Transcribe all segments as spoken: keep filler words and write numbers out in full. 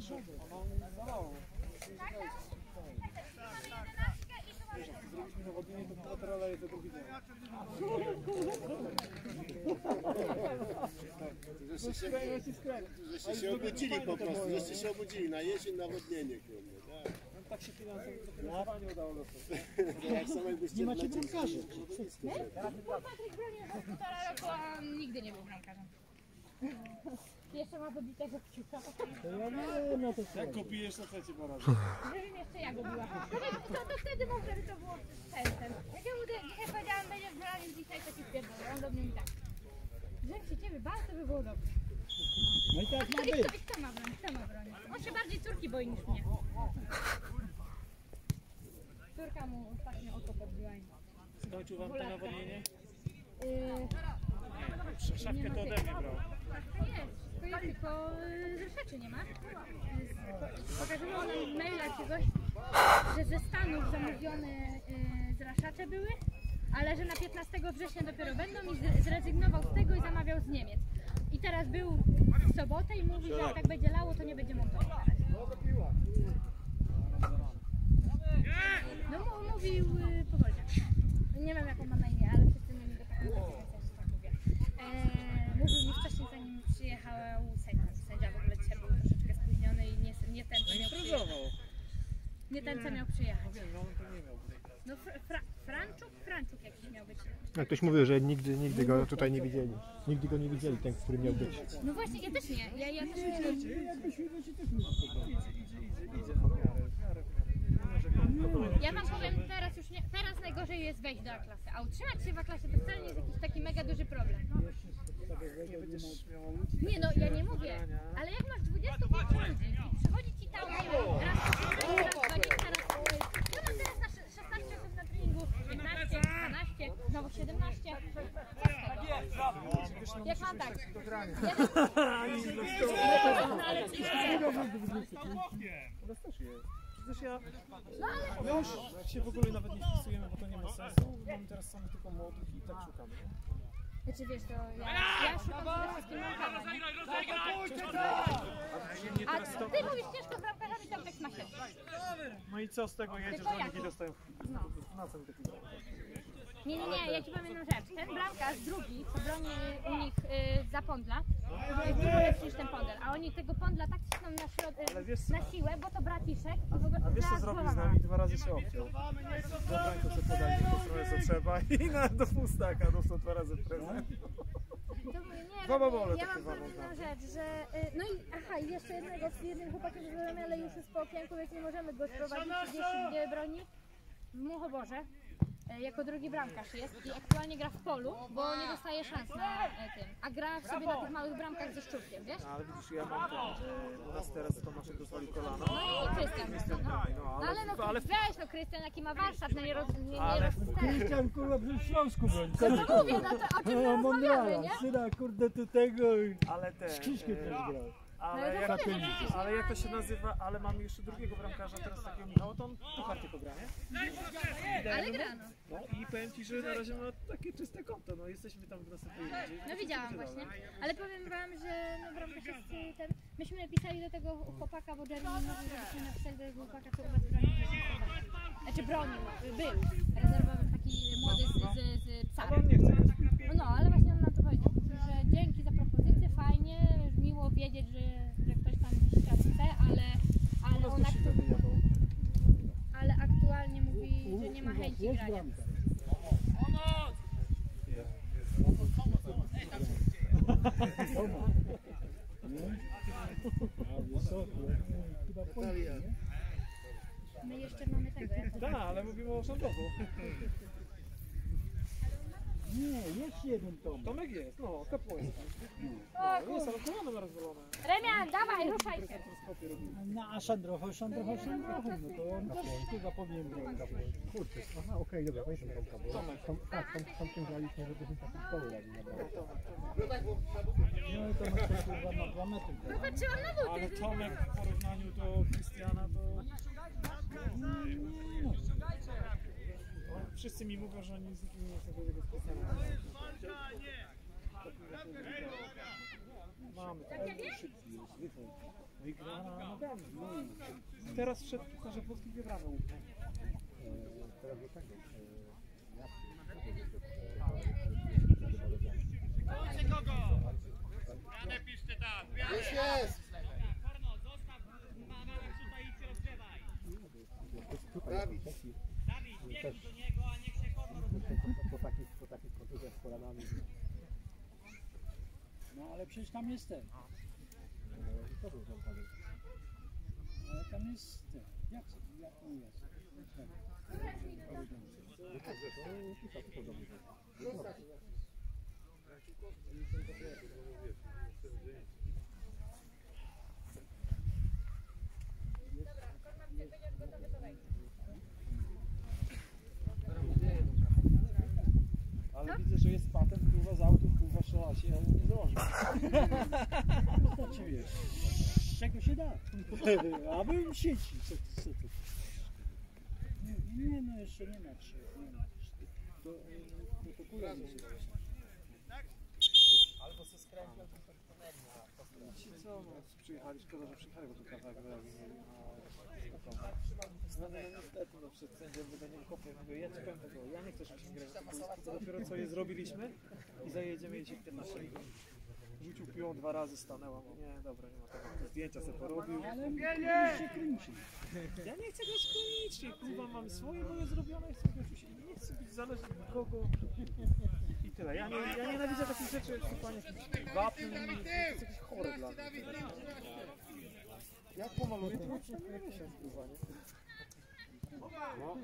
Zrobiliśmy zawodnienie, to laterala jest do drugiego. Żeście się obudzili po prostu, żeście się obudzili na jesień, nawodnienie. Tak się finansowanie udało dostać. Nie macie bramkarzy. Patryk broni od półtora roku, a nigdy nie był bramkarzem. Jeszcze ma wybitego kciuka. Jak go bijesz, to co ci poradzi? Żebym jeszcze ja go biła. To, to wtedy mógł, żeby to było ten, ten. Jak ja mu dzisiaj powiedziałam, będziesz bronił dzisiaj, to ci spierdolę. On do mnie mówi tak. Żebym się ciebie bał, to by było dobrze. No i tak ma I być. kto, kto ma bronić? Kto ma bronić? On się bardziej córki boi niż mnie. Córka mu ostatnio oko podbiła. Skończył wam to nawodnienie? Yy, Szafkę to ode mnie brał. To jest, to jest tylko yy, z rzeczy nie ma. Yy, Pokazywało nam maila czegoś, że ze Stanów zamówione yy, zraszacze były, ale że na piętnastego września dopiero będą i zrezygnował z tego i zamawiał z Niemiec. I teraz był w sobotę i mówi, że jak tak będzie lało, to nie będzie montował teraz. No mówił yy, Powolniak. Nie wiem jak on ma na imię, ale wszyscy mieli go taką konsekwencję, tak mówię. Eee, mówił mi wcześniej, zanim przyjechał sędzia. Sędzia w ogóle dzisiaj był troszeczkę spóźniony i nie, nie ten, co miał przyjechać. Nie ten, co miał przyjechać. No fr fra Franczuk? Franczuk jakiś miał być. Jak ktoś mówił, że nigdy, nigdy go tutaj nie widzieli. Nigdy go nie widzieli, ten, który miał być. No właśnie, ja też nie. Ja, ja też nie. Ja wam powiem, teraz już nie, teraz najgorzej jest wejść do A-klasy, a utrzymać się w A-klasie to wcale nie jest jakiś taki mega duży problem. Nie no, ja nie mówię, ale jak masz dwudziestu pięciu ludzi i przychodzi ci tam raz osiemnaście, raz dwadzieścia, raz... Ja mam teraz na szesnaście osób na treningu, piętnaście, dwanaście, znowu siedemnaście. Jak mam tak? Przecież ja, ja już się w ogóle nawet nie wpisujemy, bo to nie ma sensu. Mamy teraz same tylko młodych i tak szukamy. Znaczy wiesz, to ja, ja szukam przede wszystkim bramkarza, nie? A ty mówisz ciężko z bramkarzami, tam tak ma się. No i co z tego jedziesz, że oni dostają na co mi taki Nie, nie, nie, ja ci powiem jedną rzecz. Ten bramkarz, drugi, co broni u nich y, za Pondla, jest dużo lepszy niż ten Pondel, a oni tego Pondla tak cisną na, środ- na siłę, bo to braciszek. A wiesz co zrobił z nami? Dwa razy się obciął. Dobra, to co podali w tą stronę co trzeba i na, do pustaka dostał dwa razy prezent. Dwa babole ja mam powiem jedną rzecz, że... Y, no i aha, i jeszcze jednego z jednym chłopakiem z ale już jest po okienku, więc nie możemy go sprowadzić, gdzieś gdzie broni. W Muchoborze. Jako drugi bramkarz jest i aktualnie gra w polu, bo nie dostaje szans na tym, a gra w sobie na tych małych bramkach ze Szczurkiem, wiesz? Ale widzisz, ja mam to, że u nas teraz Tomaszek dostali kolano. No i Krystian. No, no ale no ale... weź no Krystian jaki ma warsztat, no nie roz... Nie, nie ale... Krystian kurwa w Śląsku broni. No to mówię, no to o czym my rozmawiamy, nie? Syna kurde tu tego ale te... z Krzyśkiem też grał. Ale, jak, ale jak to się nazywa, ale mamy jeszcze drugiego bramkarza, teraz takiego Michała, to on puchar tylko gra, nie? Ale gra, no. No i powiem ci, że na razie ma takie czyste konto, no jesteśmy tam w następnej rundzie. No widziałam właśnie, ale powiem wam, że no bramkarz jest ten... Myśmy napisali do tego chłopaka, bo Jeremy mówił, żebyśmy napisali do tego chłopaka, który was bronił, znaczy bronił, był rezerwowy taki młody z, z, z psarem. No, no, ale właśnie on nam to powiedział, że dzięki za propozycję, fajnie, miło wiedzieć, że, że ktoś tam gdzieś teraz chce, ale, ale on aktu... ale aktualnie mówi, że nie ma chęci grania. My jeszcze mamy tego. Tak, ale mówimy o Szantowu. Nie, jest jeden Tomek. Tomek jest, no, kapłańska. No, jest, ale kolano ma rozwalone. Remian, dawaj, ruszaj się. No, a Szandrocho, Szandrocho, Szandrocho, no to on chyba powinien bronić. Kurczę, aha, okej, dobra, weźmy Tomka, bo tam, tak, tam, tam tym graliśmy, żebyśmy taką szkołę dali. No i to ma chyba na dwa metry. No patrzyłam na buty. Ale Tomek w porównaniu do Krystiana to... Wszyscy mi mówią, że oni z nikim nie są tego Krystiana. Mamy tak. Szybki jest, wychodzi. Wygrana nogami. Teraz wszedł w Pucharze Polski dwie bramy łupną. Teraz do tego. Już jest! Dawid. Też po takich, po takich kontuzjach z kolanami. No ale przecież tam jest ten. I to był zamknięty. Ale tam jest ten. Jak to? Jak to jest? Ale widzę, że jest patent, kurwa, z autów, kurwa, strzela się, ale nie założy. Znaczy wiesz, z czego się da? A bym sieci, co ty, co ty? Nie, nie, no jeszcze nie ma trzech, nie ma. To, to, to kule nie się Albo ze skrętem, to tonęli na ci co, no, przyjechali, szkoda, że przyjechali, bo tu kawałek drogi mieli. No, no niestety, no przed sędzią wydaniem kopy, mówię, ja ci powiem tego, ja nie chcę, żebyśmy grali w boisku, to dopiero co je zrobiliśmy i zajedziemy jeździć piętnaście minut. Rzucił piłą dwa razy, stanęła, mówię, nie, dobra, nie ma tego, zdjęcia sobie porobił. Ale nie się kręci. Ja nie chcę grać klinicznie, kurwa, mam swoje moje zrobione, chcę grać u siebie, nie chcę być zależny od nikogo i tyle. Ja, nie, ja nienawidzę takich rzeczy, jak słuchanie wapń, to jest jakieś chore dla mnie. Jak pomaluję, to łącznie na miesiąc, kurwa, nie? No.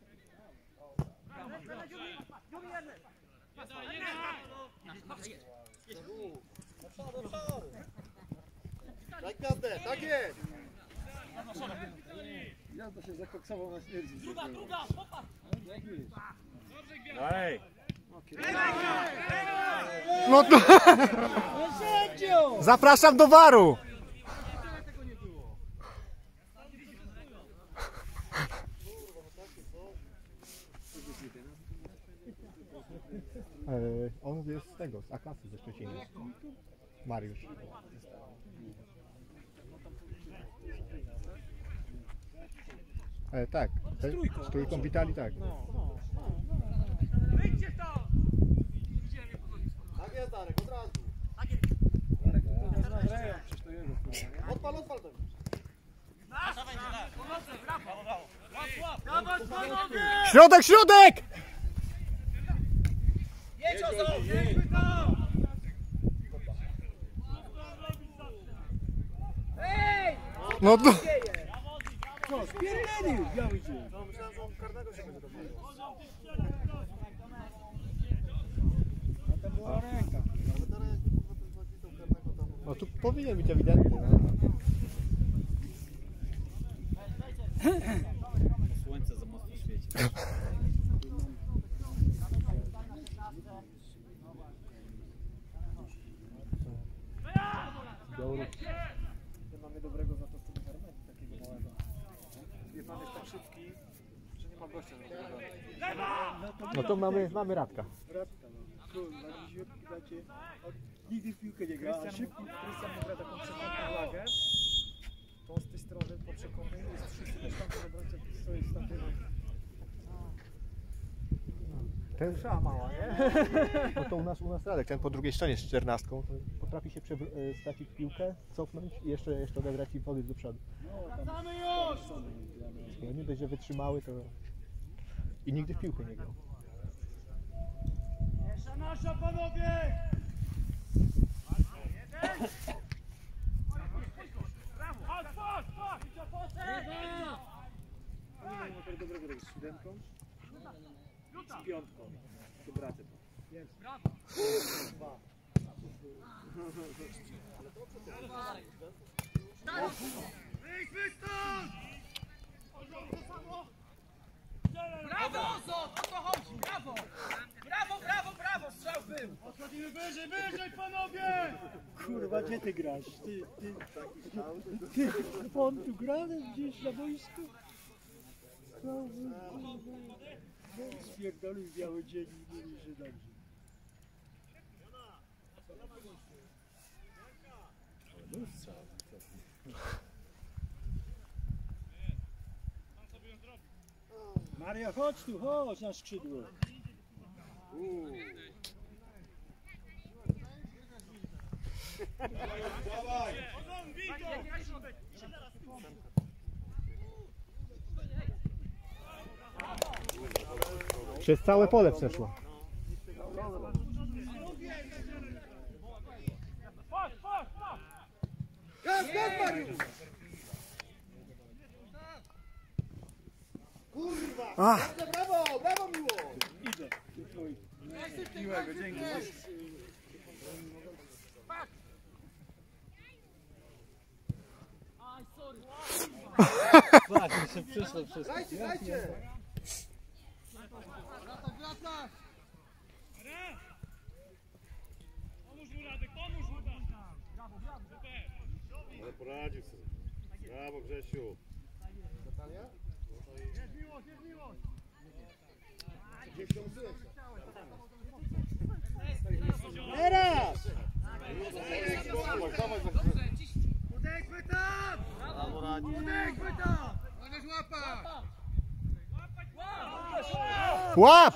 Daj gazdę, tak jest! Ja to się zakoksował na śmierci. Druga, druga, popatrz! Dalej! No to... Zapraszam do waru! E, on jest z tego, z A-klasy ze Szczecina. Mariusz. E, tak, te, z trójką witali, tak. No, no. Tak jest, Darek, od razu. Darek, to nas nagreją, przecież to jego, kurwa, nie? Odpal, odpal to. Środek, środek! No to... Co, spierdolił biały dzień. No, myślałem, że on karnego się będzie domawiał. No to była ręka. No tu powinien być ewidentny. No. Słońce za mocno świeci. My mamy dobrego za to z tego Hermeni, takiego małego. Wie pan, jest tak szybki, że nie ma gościa za tego. No to mamy, mamy Radka. Radka, no. Kurwa, dziesiątki dacie. On nigdy w piłkę nie gra, a Krystian szybko. Krystian gra taką przekątną lagę. To z tej strony po przekątnej jest wszyscy też tam obrońcy, co jest z tamtej nogi. Ten szała mała, nie? No to u nas, u nas Radek, ten po drugiej stronie z czternastką, to potrafi się przewr- stracić piłkę, cofnąć i jeszcze, jeszcze odegrać i podejść do przodu. No, tam już! No nie dość, że wytrzymały, to... I nigdy w piłkę nie grał. Nasza, nasza, panowie! Oni mają tak dobrego tego z siódemką, z piątką. To braty. Brawo! Dwa. Brawo, Ozon! O to chodzi! Brawo! Brawo, brawo, brawo! Strzał był! Odchodzimy wyżej, wyżej, panowie! Kurwa, gdzie ty grasz? Ty, ty, ty, ty on tu gra gdzieś na boisku? No, spierdolił biały dzień i mówi, że dobrze. Maria, chodź tu, chodź na skrzydło. Przez całe pole przeszła. Gaz, gaz, Mariusz! Kurwa! Ach. Brawo, brawo, miło! Idę. Miłego, dzięki. Tak, mi się przyszło wszystko. Dajcie, dajcie! Ale poradził sobie. Brawo, Grzesiu. Teraz! Udejdźmy tam! Udejdźmy tam! Możesz łapać! Łap!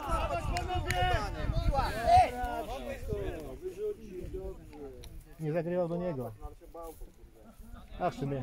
Nie zagrywał do niego. A w sumie.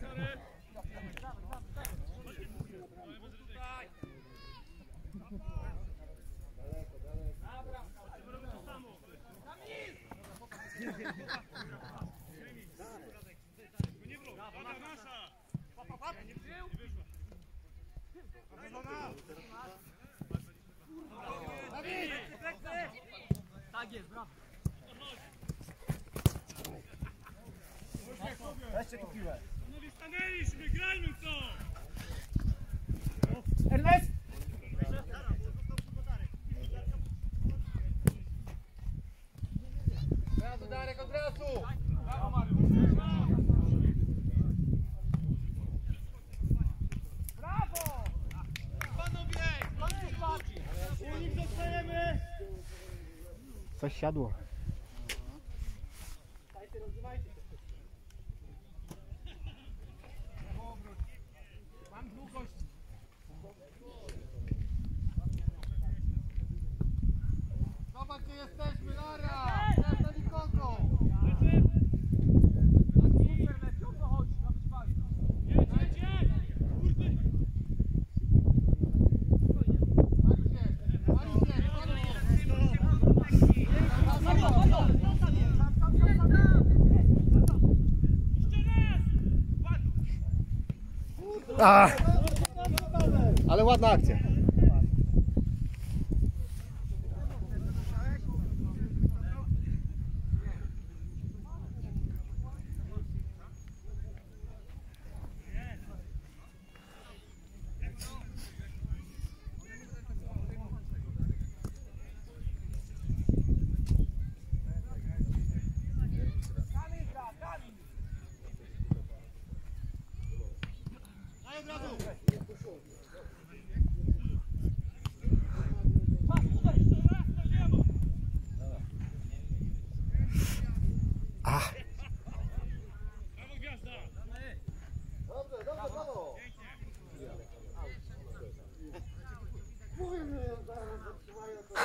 Tak jest, brawo! Weźcie tu piłę. Panowie, stanęliśmy, grajmy co! Ernest! Od razu, Darek, od razu! Brawo! Panowie, kończy bardziej! U nich zostajemy! Coś siadło. Mam długość. Zobacz, gdzie jesteśmy, Lara! Nie ma nikogo! A! Ale ładna akcja. Ach. Dobrze, dobrze, brawo! Mówię, że zaraz zatrzymają to.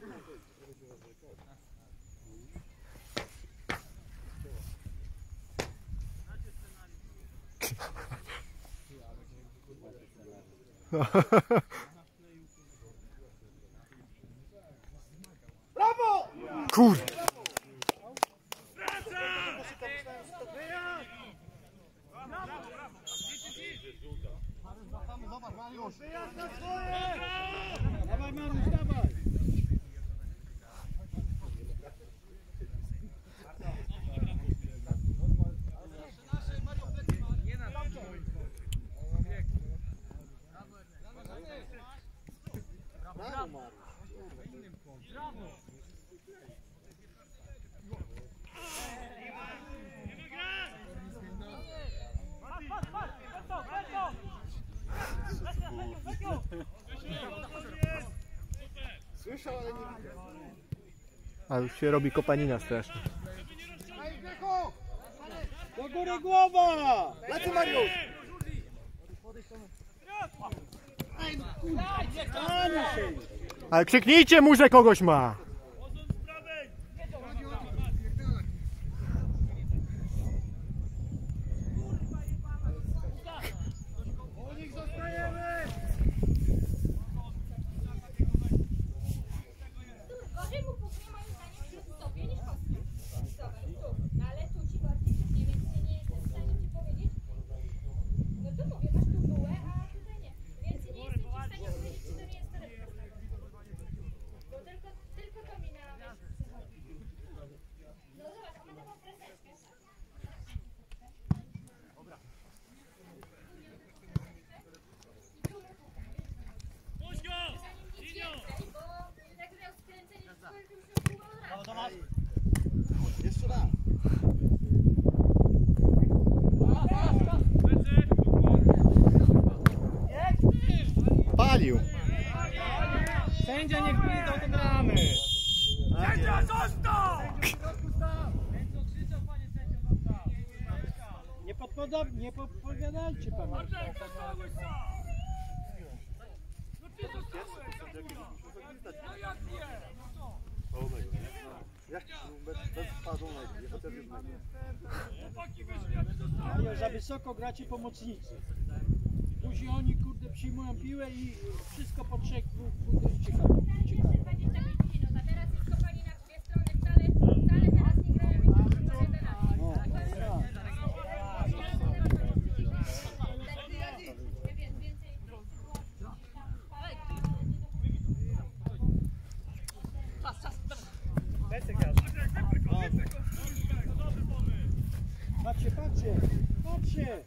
Brawo! Kur... Zobacz, Mariusz! Dawaj, Mariusz, dawaj. Brawo, Mariusz! Słyszał, ale nie widział. A już się robi kopanina strasznie. Daj, Grzechu! góry głowa! Lecę, Mariusz! Ani się! Ale krzyknijcie mu, że kogoś ma! Gorzej mu puknie moim zdaniem przy sobie niż kostką. Zobacz, tu. No ale tu ci bardziej puknie, więc ja nie jestem w stanie ci powiedzieć. No tu mówię, masz tu bułę, a tutaj nie. Więc nie jestem ci w stanie powiedzieć, czy to nie jest torebka. Bo tylko, tylko to mi na myśl przychodzi. No zobacz, ma taką kreseczkę. Zanim nic więcej, bo jak miał skręcenie w szkole, to już miał pół od razu. Jeszcze raz. Palił. Sędzia niech pilnuje te bramy. Sędzia, został! Nie, podpoda, nie podpowiadajcie panu. Jak bez, bez spadłonego, nie chociaż jednego. Ale za wysoko gracie pomocnicy. Później oni kurde przyjmują piłę i wszystko po trzech dwóch kurde uciekają. uciekają. dwadzieścia pięć minut, a teraz już kopali na dwie strony, wcale, wcale teraz nie grają jak na jedenaście. No, patrzcie, patrzcie, patrzcie.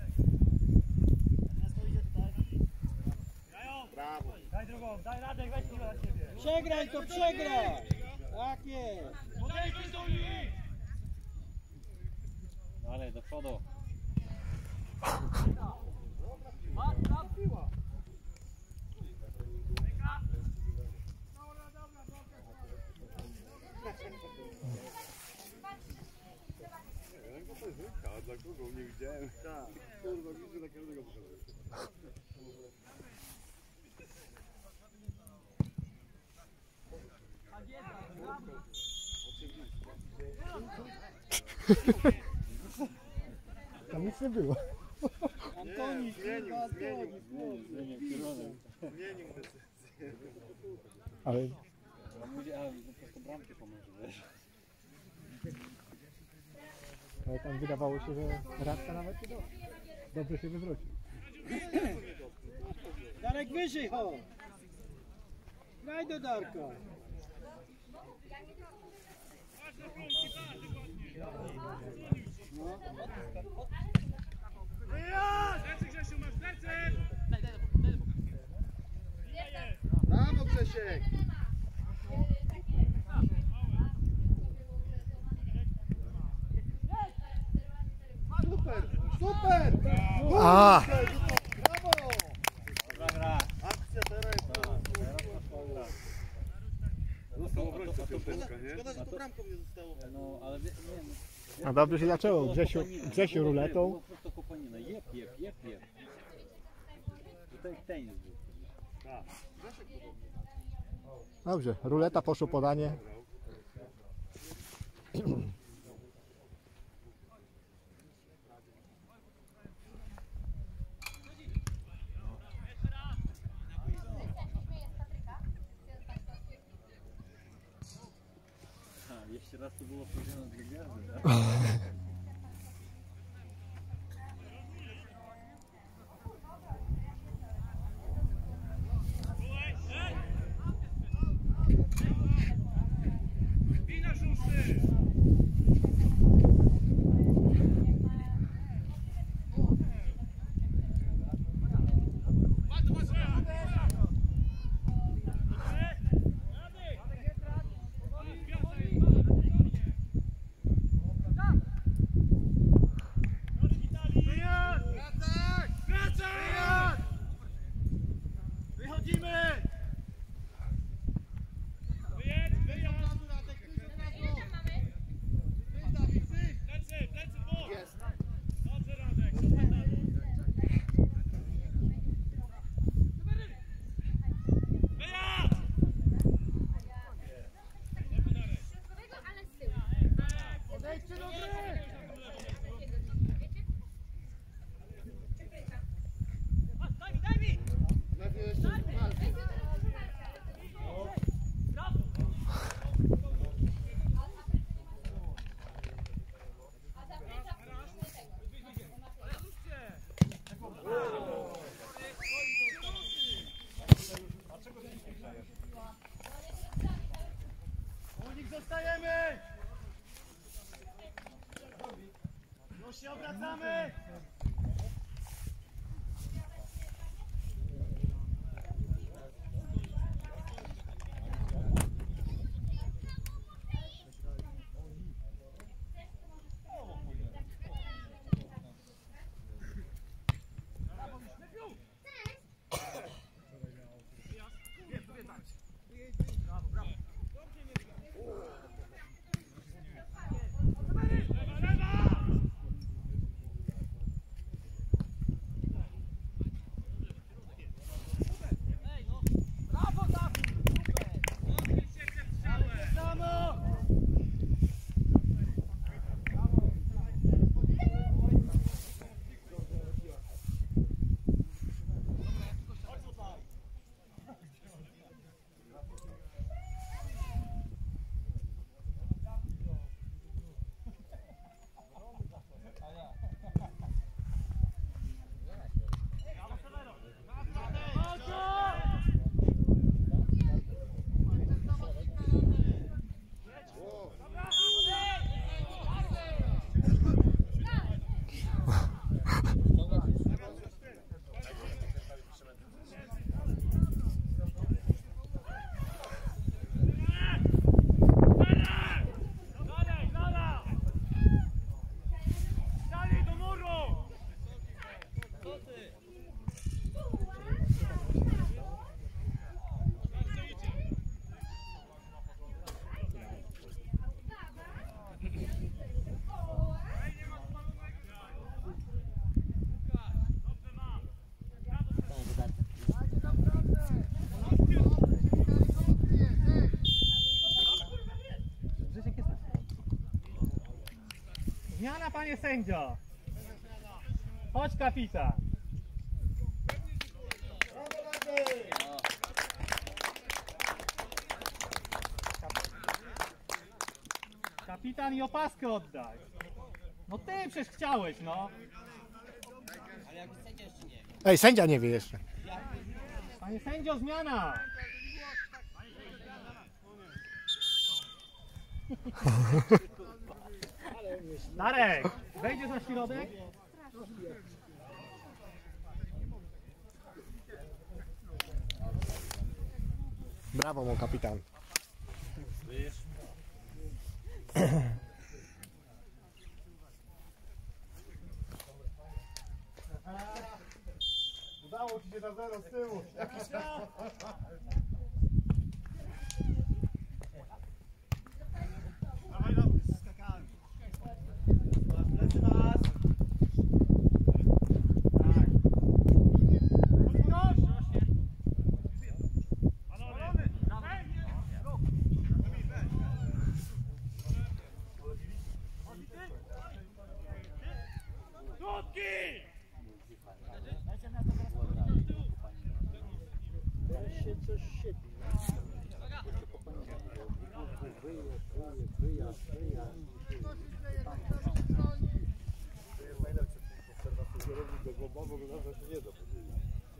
Brawo. Daj drugą, daj radę, weź piłę na ciebie. Przegraj to przegraj. Tak jest. Podejdź do nich! Dalej, do przodu. A dla kogo? Nie widziałem. Tak. Kurwa, widzę na każdego przyszedłem. Tam nic nie było. Antoni, kurwa, Antoni. Zmienił decyzję. Ale Ja mówię, a po prostu bramkę pomoże, wiesz. Ale tam wydawało się, że Radka nawet nie do... dobrze się wywrócił. Darek wyżej, chodź. Daj do Darka. No. Plecy, Grzesiu, masz plecy! Brawo, Grzesiek! Super! Super! A! Brawo! Dobra gra. Akcja teraz jest. Został obrońca piąteczka, nie? Szkoda, że to bramką nie zostało. No, ale wie, nie, no. A dobrze się zaczęło. Grzesiu, Grzesiu ruletą. Po prostu kopanina. Jep, jep, jep, jep. Tutaj tenis był. Tak. Dobrze, ruleta, poszło podanie. A, jeszcze raz to było powiedziane z gwiazdy, tak? Wina szósty! Wychodzimy! Wyjedź, wyjedź! Plecy, plecy, bo! Jest. wracamy! Zmiana, panie sędzio! Chodź, kapitan! Kapitan i opaskę oddaj! No ty przecież chciałeś, no! Ej, sędzia nie wie jeszcze. Panie sędzio, zmiana! Darek, wejdziesz na środek? Brawo, mój kapitan. Udało ci się na zero z tyłu. Dawaj, dawaj, skakałem. Plecy was. Teraz się coś siedzi. Wyjazd, wyjazd, wyjazd, wyjazd. To jest najlepsze w obserwacji kierownik do głowowo, bo nawet się nie da powiedzieć.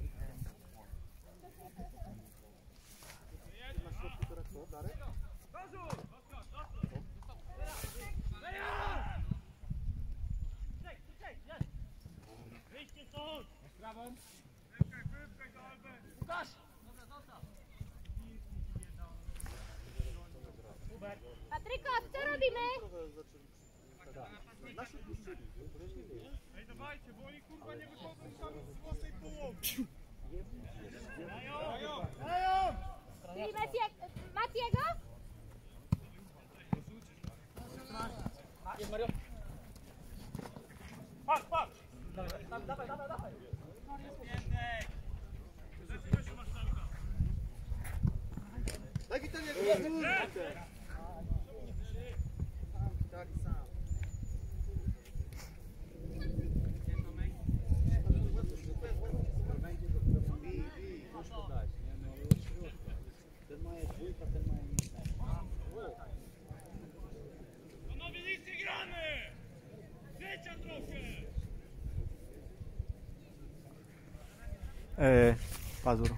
Na środku teraz co, Darek? Wyjście stąd! Prawą! Patryko, co robimy? Ej, dawajcie, bo oni kurwa nie wychodzą tam z własnej połowy. Czyli Macie- Matiego? Patrz, patrz! Dawaj, dawaj, dawaj, dawaj! Tak i ten jak Ten ma dwójka, ten ma Panowie, nic nie gramy! Życia trochę! Eee, Pazur.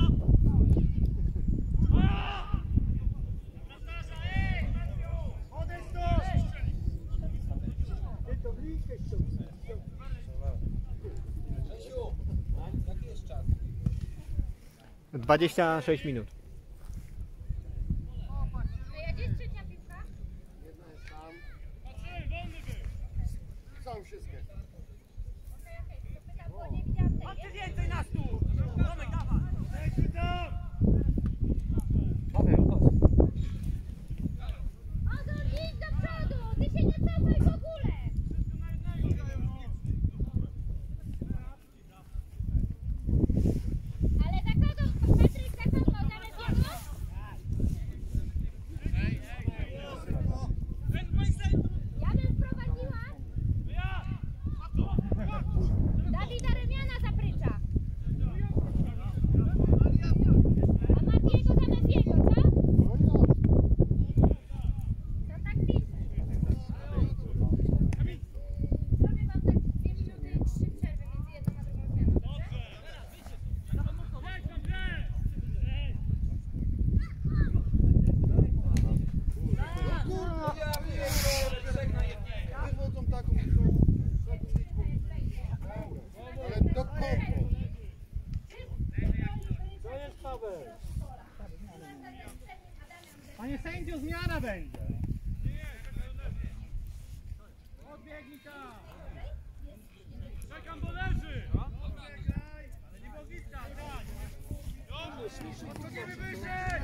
Ej! dwadzieścia sześć minut. A gdzie jest trzecia piłka? Jedna jest tam. Są wszystkie. Okej, okej, to pytam, bo nie widziałam tej. Chodźcie więcej nas tu! Tomek, dawaj! Paweł, chodź. Ozor, idź do przodu! Ty się nie cofaj w ogóle! Ale za kogo, Patryk, za kogo? Zamiast jego? Ja bym wprowadziła Dawida Remiana za Prycza. A Matiego za Mefiego, co? To tak pisze. Zrobię wam tak dwie minuty i trzy przerwy między jedną a drugą zmianą, dobrze? Wywodzą taką ale do kogo? To jest Paweł. Panie sędzio, zmiana będzie. Odbiegnij tam! Czekam, bo leży! Ale nie bogista, grać! Podchodzimy wyżej!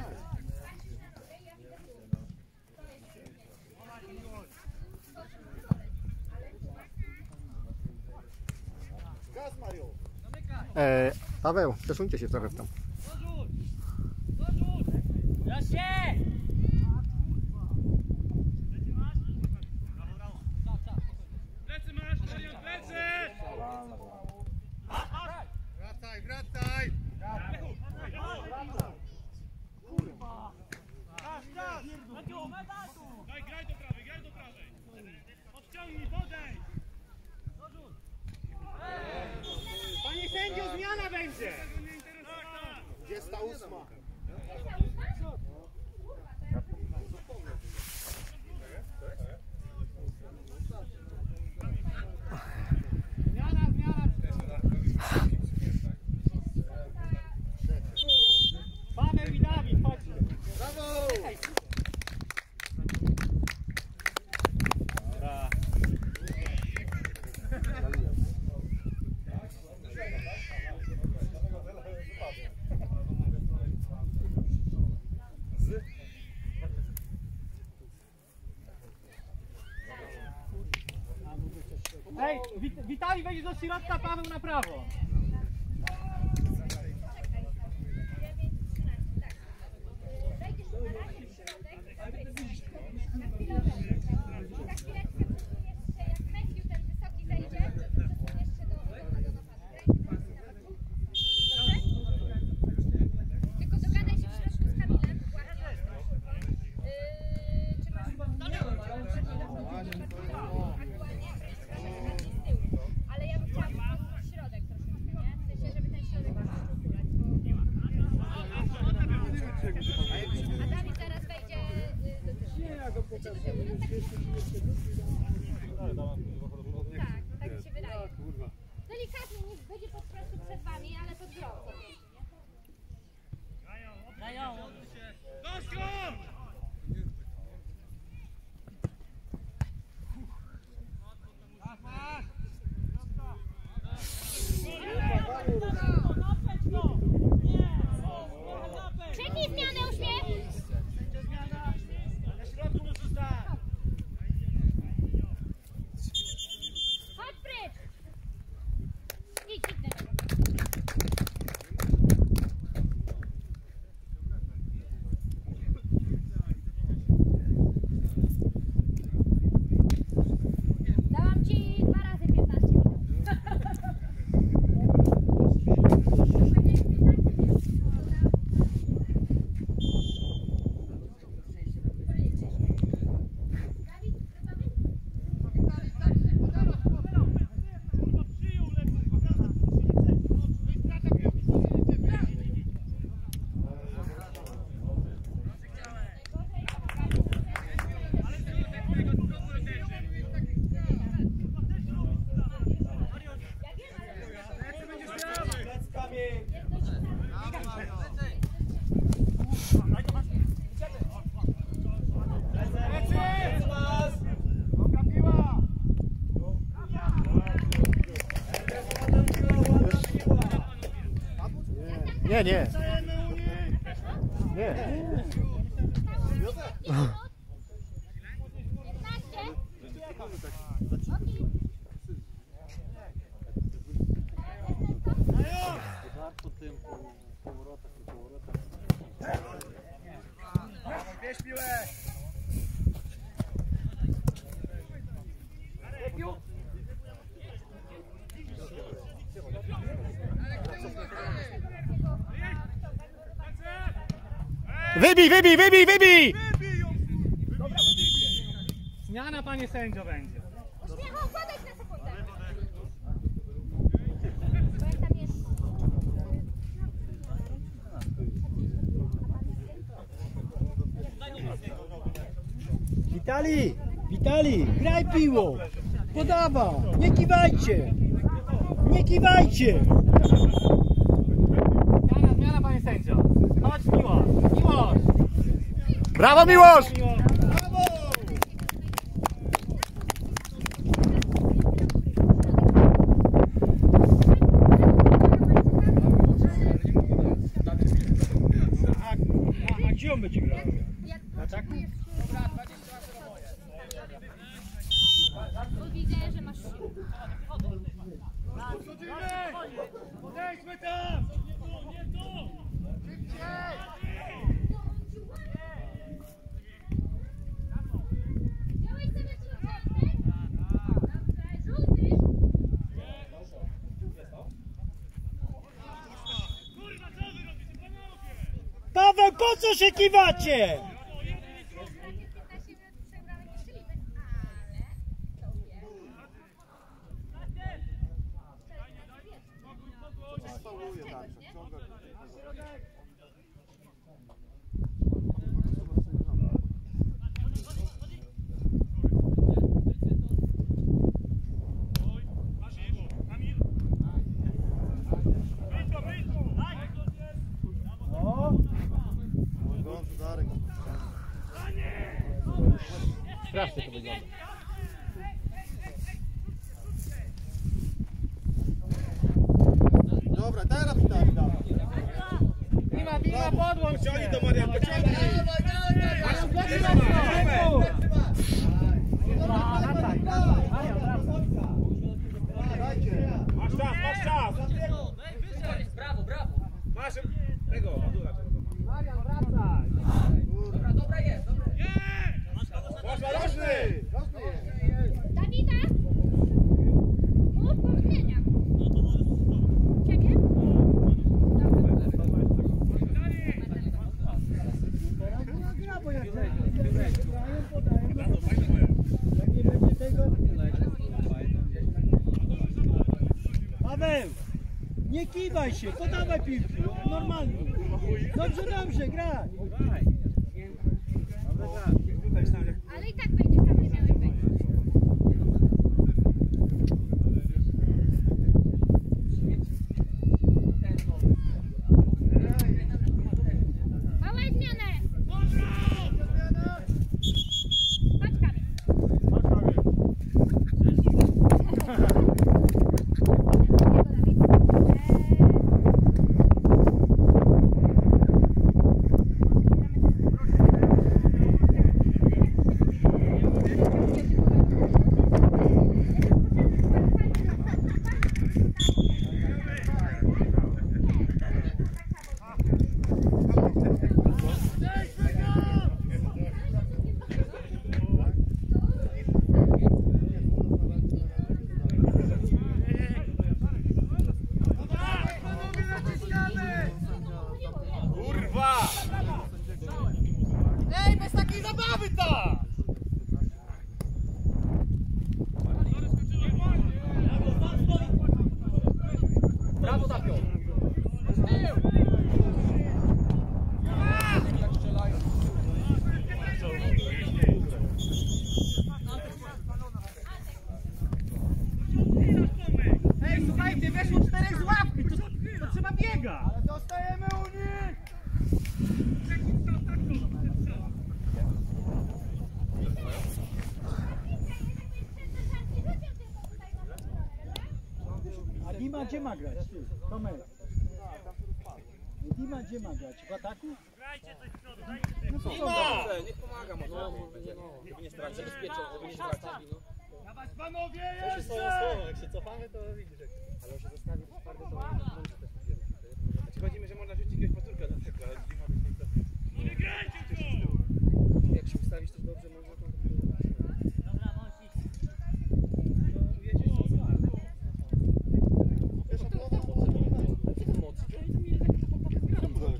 Gaz, Mario! E, Paweł, przesuńcie się trochę w tam. Proszę! Plecy masz, Marian, plecy! Wracaj, wracaj! Daj, graj do prawej, graj do prawej! Odciągnij, podejdź! Panie sędzio, zmiana będzie. Gdzie jest ta ósma? Zmiana, zmiana. Paweł i Dawid, chodźcie. Brawo! Dobra. Ej, Wit Witali, wejdziesz do środka, Paweł na prawo. Wejdziesz tu na razie w środek, na chwilę wejdziesz. Za chwileczkę przesuniesz się, jak Matthew ten wysoki zejdzie, przesuniesz się do do napadu. Dobrze? Tylko dogadaj się w środku z Kamilem, ładnie ostro. Yy, czy masz aktualnie z tyłu. Ale ja bym chciała wprowadzić środek troszeczkę, nie? W sensie, żeby ten środek rozkulać, bo nie ma. A Dawid zaraz wejdzie y, do tyłu. Nie, ja go pokażę. Tak, tak mi się wydaje. Delikatnie, niech będzie po prostu przed wami, ale pod grą. Doskok! Krzyknij zmianę, uśmiech! Na środku muszę stać! Chodź precz! Nie, nie. Nie. Po tym po powrotach i powrotach. Bierz piłę! Wybij, wybij, wybij, wybij! Zmiana, panie sędzio, będzie. Śmiechu, podejdź na sekundę. Bo jak tam jest... Witali, Witali, graj piło. Podawa, nie kiwajcie. Nie kiwajcie. Zmiana, zmiana, panie sędzio. Chodź, Miłosz. Miłosz. Brawo, Miłosz! A, a gdzie on będzie grał? Na czaku? Bo widzę, że masz siłę. Podejdźmy tam! Wziąłeś sobie słuchawkę? Dobrze, żółty. Paweł, po co się kiwacie? piętnaście minut przegramy nie strzelimy, ale to wie. No, Dobrze, Darek. Strasznie to wygląda. Dobra, teraz tak, dawaj. Mima, Mima, podłącz się. Pociągnij to, Marian, pociągnij! Masz czas, masz czas! Brawo, brawo! Masz tego, Adula. Dobra, dobra jest, dobra. Masz narożny! Dawida? Mów, bo zmieniam. Ciebie? no gra, bo jak grają, podają. Jak nie będzie tego... Paweł, nie kiwaj się, podawaj piłki, normalnie. Dobrze, dobrze, graj. Ale i tak będziesz tam, nie miałeś być. Małe zmiany! Chodź, Kamil. Kurwa! Ej, bez takiej zabawy ta! Brawo, Tapio! Ej, słuchajcie, weszło czterech z ławki, to, to trzeba biegać! Ale dostajemy u nich! A Dima gdzie ma grać? Ty, Tomek. Dima gdzie ma grać? W ataku? No co, dobrze, niech pomaga może. No, będzie, no, żeby nie stracić, zabezpieczał, żeby nie stracić. Dawać panowie, To się słowo słowo, jak się cofamy, to widzisz jak... Ale on się zostawi twardo, to on też nie Znaczy chodzi mi, że można rzucić jakiegoś pazurka na przykład, ale Dima byś nie trafił. No nie grajcie to! Jak się ustawisz też dobrze, może to... Dobra, Mosik. No, wiecie, co jest ważne. Wiesz, a to mocy, to mocy, to oni tam mieli takie popakowane.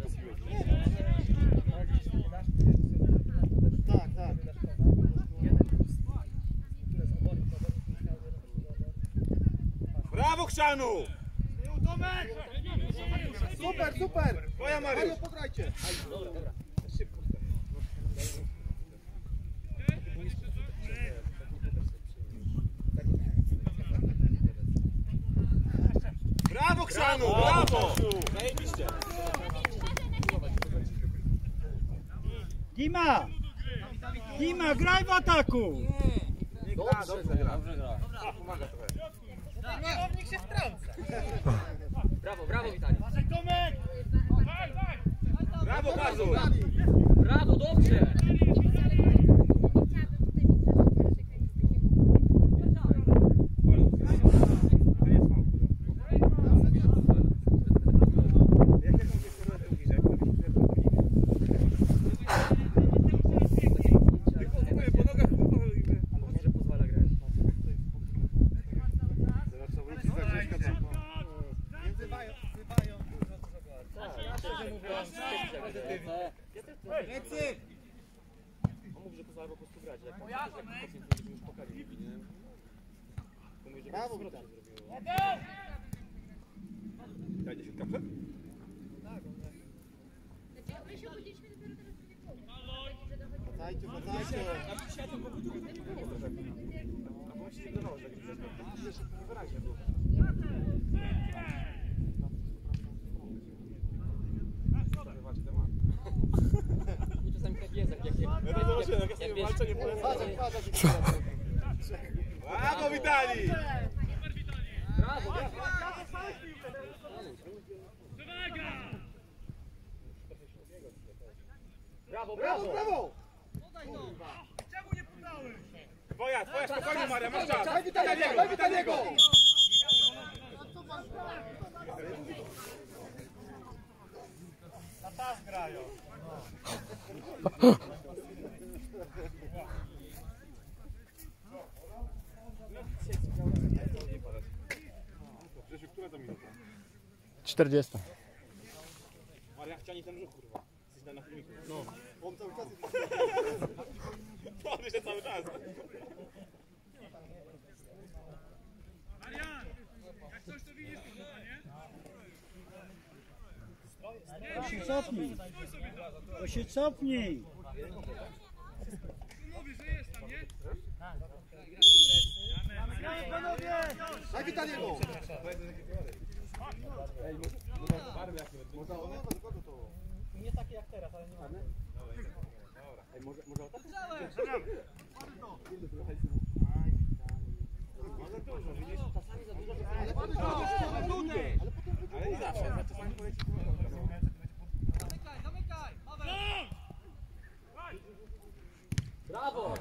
Tak, tak. Brawo, Chrzanu! Super, super! Twoja Maryś! Mario, pograjcie! Dobra, dobra. Szybko. Brawo, Chrzanu! Brawo! Zajebiście! Dima! Dima, graj w ataku! Nie gra, dobrze gra. Dobrze gra. Pomaga trochę. Kierownik się wtrąca. Brawo, brawo, Witali. Uważaj, Tomek! Brawo, Pazur! Brawo, dobrze! On mówi, że pozwala po prostu grać. Jak już pokali, nie? Mówi, że Brawo, zwrotnie Witan. zrobiło. Daj dziesiątka przed? My się obudziliśmy dopiero teraz będzie pół. Wracajcie, wracajcie! A bo on się nie wydawało, że jakiś zespół. Wyraźnie było. Zarywacie temat. Czasami tak jest, jak ja zobaczyłem, jak ja sobie walczę, nie polecam. Brawo, Witali! Brawo, brawo! Brawo, Brawo, brawo! Twoja, twoja, spokojnie Maria, masz czas! Daj Witaliego, daj Witaliego! Na czas grają. Grzesiu, która to minuta? czterdzieści. Maria, chciani ten ruch, kurwa. Jesteś na filmiku. No. On cały czas jest... To myślę cały czas. To się cofnij! To się cofnij! Daj Witaliego! Nie takie jak teraz, ale nie mamy. Ej, może, może o tak? Ale dużo, widzisz? Czasami za dużo, czasami Ale nie zawsze, za czasami poleci Zamykaj, zamykaj! Brawo!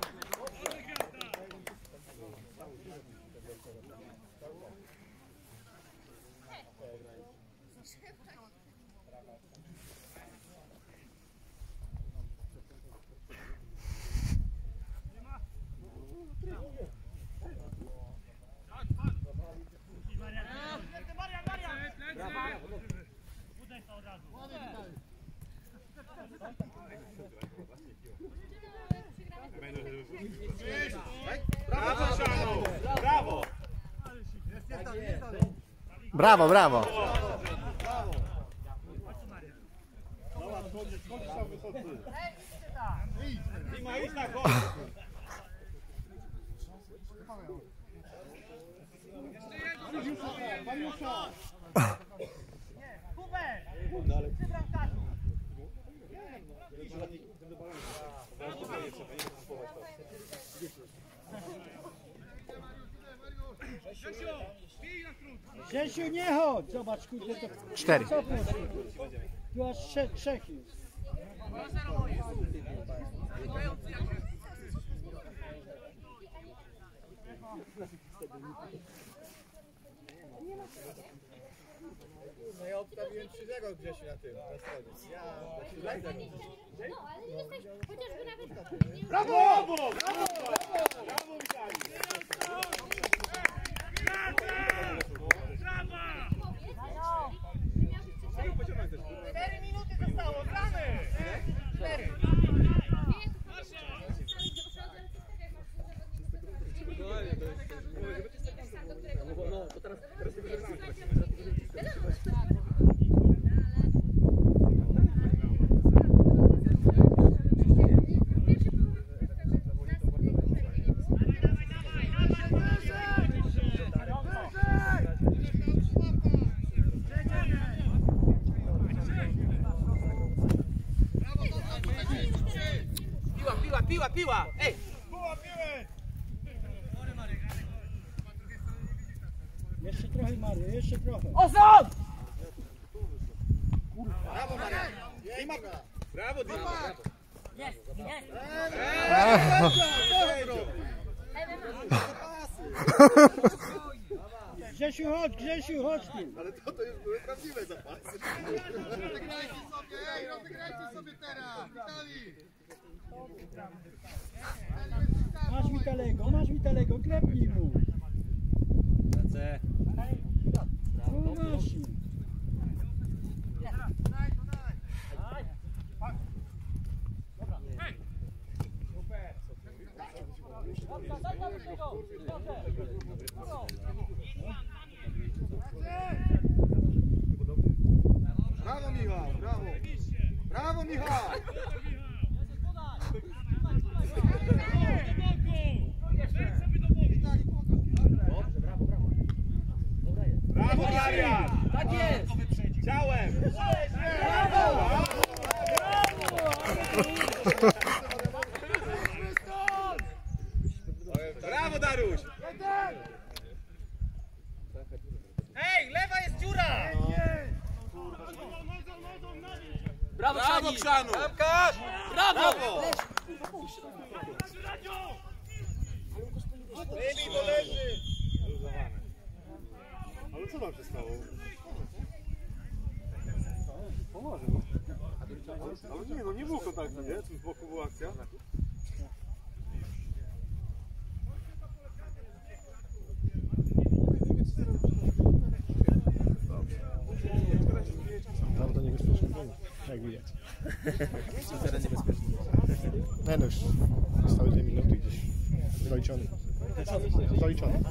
Brawo, Szano! Brawo! Brawo, brawo. Dima, idź na gol! Grzesiu, nie chodź! Zobacz, kurde, to... Cztery. Cofnął się. Tu aż trzech, trzech jest. No ja obstawiłem trzy zero Grzesiu na tym, na stronie. Ja... No, ale jesteś chociażby nawet... Brawo! Brawo! Brawo! Brawo, Cztery minuty zostało, gramy! Cztery. No, bo teraz... Piła, piła, piła, piła! Ej! Jeszcze trochę, Mario, jeszcze trochę. Ozon! Brawo, Maria! Brawo, Dima! Brawo! Jest, jest. Grzesiu, chodź, Grzesiu, chodź tu. Ale to, to już były prawdziwe zapasy. Rozegrajcie sobie, ej, rozegrajcie sobie teraz! Witali! Masz Witalego, masz Witalego, klepnij mu. Lecę. No właśnie. Brawo, Michał! Brawo! Brawo, Michał! Brawo, Maria! Tak jest! Ciałem! Brawo! Brawo, Daruś! Ej, lewa jest dziura! Brawo, Brawo, Krzanu! Bramkarz! Brawo! Wyjmij, bo leży! Ale co nam się stało? Pomoże. Ale nie, no nie było kontaktu, nie? Tu z boku była akcja. Naprawdę niebezpieczny dzień, jak widać. Teren niebezpieczny. Nie no już zostały dwie minuty gdzieś zaliczone. Zaliczone.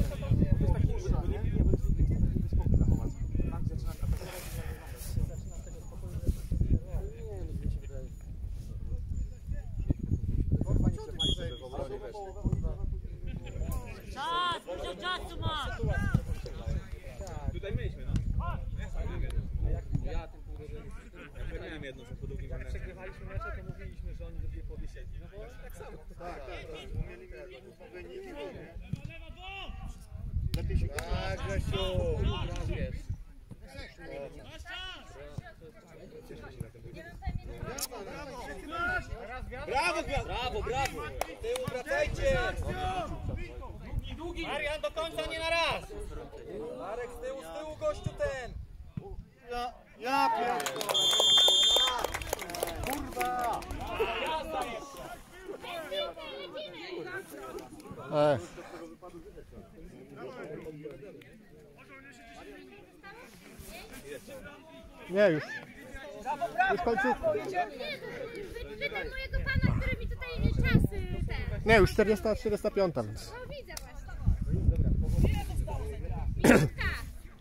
Czas, dużo czasu masz! Tutaj mieliśmy, no. Ja tym pół ja miałem jedno, co po drugim. Jak przegrywaliśmy mecze, to mówiliśmy, że oni drugie połowie siedzi. No bo tak samo. Tak, tak, mieli wyniki, nie? Lepiej się tak, Grzesiu! Wiesz. Brawo, Brawo, brawo! Tyłu wracajcie! Długi, długi! Marian, do końca, nie na raz! Marek, z tyłu, z tyłu, gościu ten! Ja, ja pierdolę! Kurwa! E. Nie już. Już końcówka. Pytam mojego pana, który mi tutaj czas ten. Nie, już czterdziesta, czterdziesta pięć, więc. No widzę właśnie. Minutka.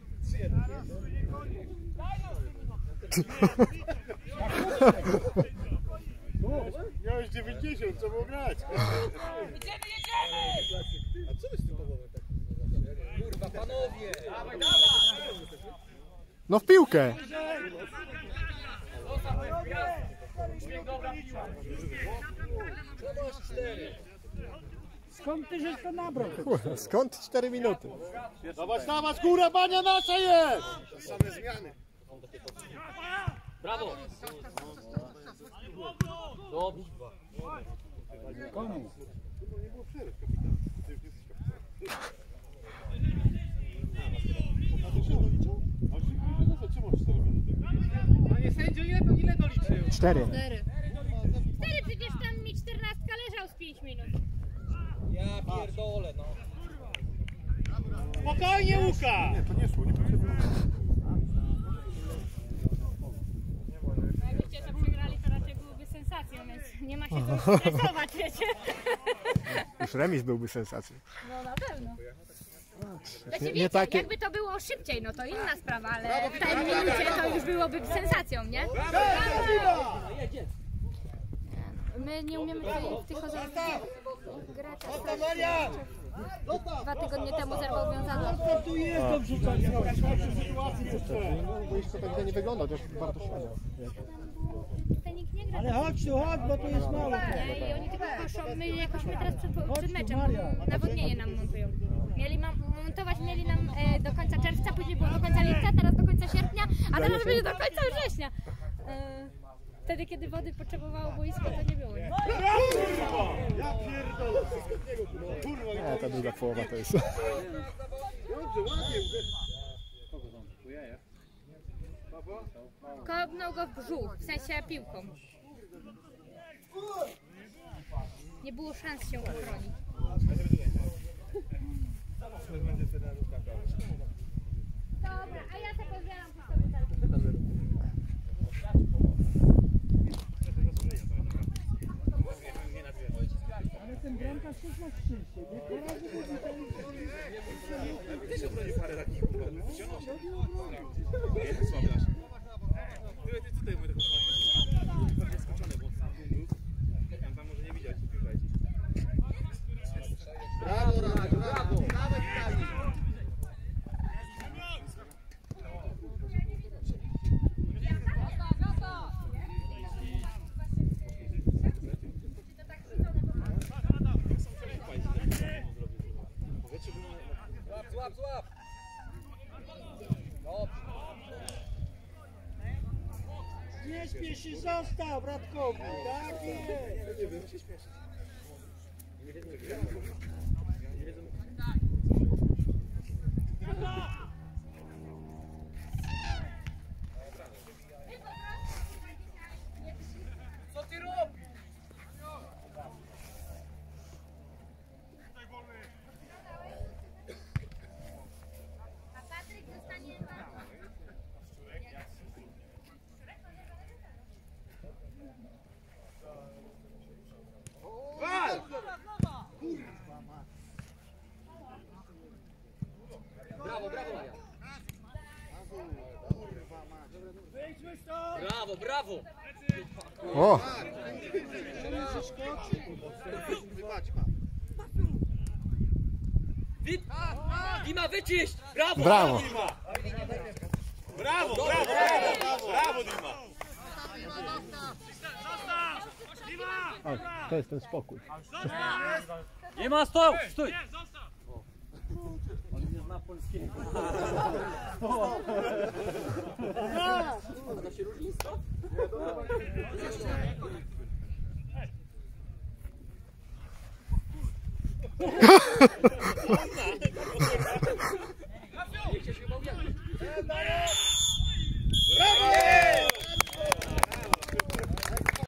Miałeś dziewięćdziesiąt, co było grać? Idziemy, jedziemy! A co wy z tym powodem tak? Kurwa, panowie! Dawaj, dawaj! No w piłkę! Dobra piła! Skąd ty żeś to nabrał? Kurde, skąd cztery minuty? Dawać, dawać, górę, bania nasza jest! To same zmiany. Brawo! Dobrze. Komu? Nie było przerw, kapitan. Ty już nie jesteś kapitanem. A to się doliczą? A się czemu cztery minuty? Panie sędzio, ile, ile doliczył? Cztery. Cztery. Cztery, przecież tam mi czternastka leżał z pięć minut. Ja pierdolę, no. Spokojnie, Łukasz! Nie, to nie szło, nie potrzebne. Jakbyście to przegrali, to raczej byłoby sensacją, więc nie ma się tu stresować, wiecie. Już remis byłby sensacją. No na pewno. Znaczy, Nie, wiecie, nie takie... jakby to było szybciej, no to inna sprawa, ale w tej minucie to już byłoby sensacją, nie? My nie umiemy tutaj w tych ozorach grać, a dwa tygodnie temu zerwał wiązadło. Tu jest do wrzucania. No, bo jeszcze tak nie wygląda, chociaż warto śmiania. Tutaj nikt nie gra. Ale chodź tu, chodź, bo tu jest mało. Nie? I oni tylko koszą, my jakoś my teraz przed, przed meczem nawodnienie nam montują. Mieli mam, montować mieli nam e, do końca czerwca, później było do końca lipca, teraz do końca sierpnia, a teraz będzie do końca września. E, wtedy, kiedy wody potrzebowało boisko, to nie było. Nie? Ja pierdolę, wszystkiego kurwa. Kurwa, Nie, ta druga połowa to jest... dobrze, ładnie. Kogo tam? Kujaje? Kopnął go w brzuch, w sensie piłką. Nie było szans się uchronić. Dobra, a ja sobie pozbieram pustą butelkę. Ale ten bramkarz też ma szczęście. Nie dwa razy chodzi ten... Też obroni parę takich kurwa. Jest słaby nasz. Tyle ty tutaj mówię tego bardziej skoczone, bo tam był. Tam tam może nie widziać, piłka leci. Brawo, Radziu, brawo! Dawaj, Witali! Złap, złap, złap! Nie śpiesz się, został, bratkowi. Tak jest. Nie wiem, się śmieszyć. Nie wiedzą, że gra. Nie wiedzą. Co ty robisz? A Patryk zostanie na... Wal! Brawo, brawo, Maria. Brawo, brawo! O! Dima, wyczyść! Brawo! Brawo! Brawo, brawo, brawo, brawo, Dima. O, to jest ten spokój. Nie ma stoł! Stój! On nie zna polskiego. Da się różnica? Niech się chyba ujawni.